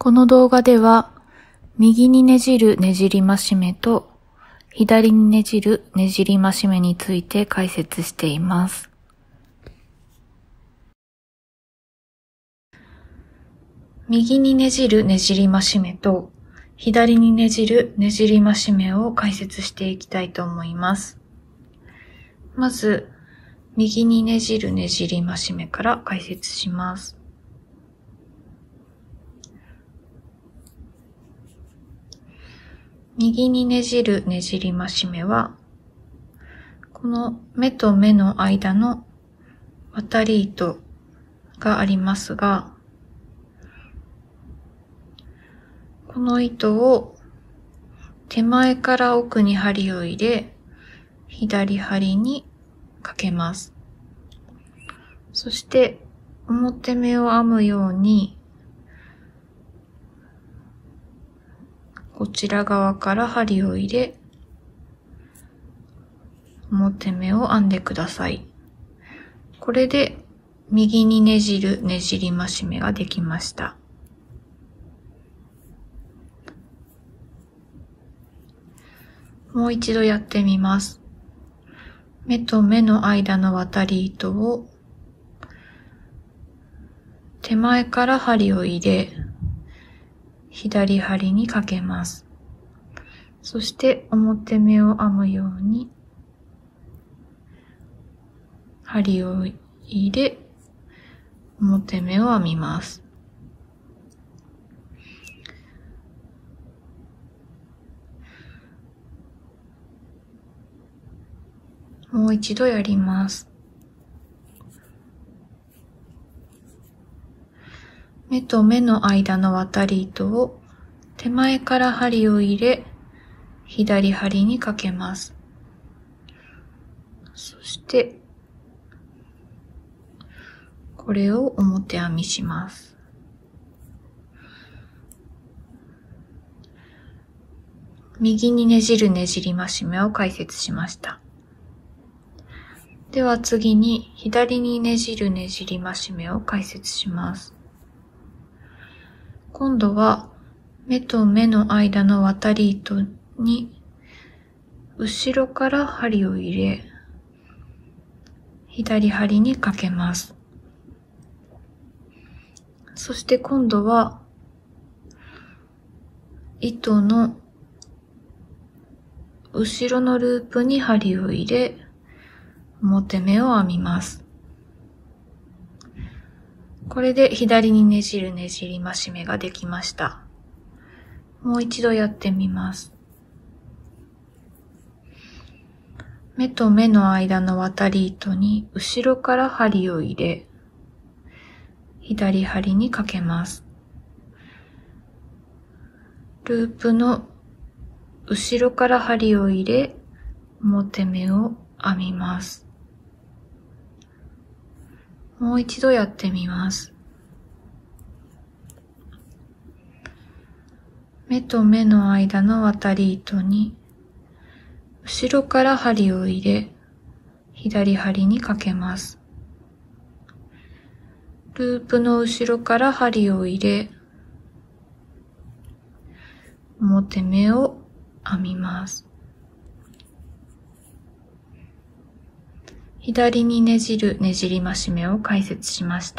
この動画では、右にねじるねじり増し目と、左にねじるねじり増し目について解説しています。右にねじるねじり増し目と、左にねじるねじり増し目を解説していきたいと思います。まず、右にねじるねじり増し目から解説します。右にねじるねじり増し目は、この目と目の間の渡り糸がありますが、この糸を手前から奥に針を入れ、左針にかけます。そして表目を編むように、こちら側から針を入れ、表目を編んでください。これで右にねじるねじり増し目ができました。もう一度やってみます。目と目の間の渡り糸を手前から針を入れ、左針にかけます。そして表目を編むように針を入れ、表目を編みます。もう一度やります。目と目の間の渡り糸を手前から針を入れ、左針にかけます。そして、これを表編みします。右にねじるねじり増し目を解説しました。では次に左にねじるねじり増し目を解説します。今度は目と目の間の渡り糸に後ろから針を入れ、左針にかけます。そして今度は糸の後ろのループに針を入れ、表目を編みます。これで左にねじるねじり増し目ができました。もう一度やってみます。目と目の間の渡り糸に後ろから針を入れ、左針にかけます。ループの後ろから針を入れ、表目を編みます。もう一度やってみます。目と目の間の渡り糸に後ろから針を入れ、左針にかけます。ループの後ろから針を入れ、表目を編みます。左にねじるねじり増し目を解説しました。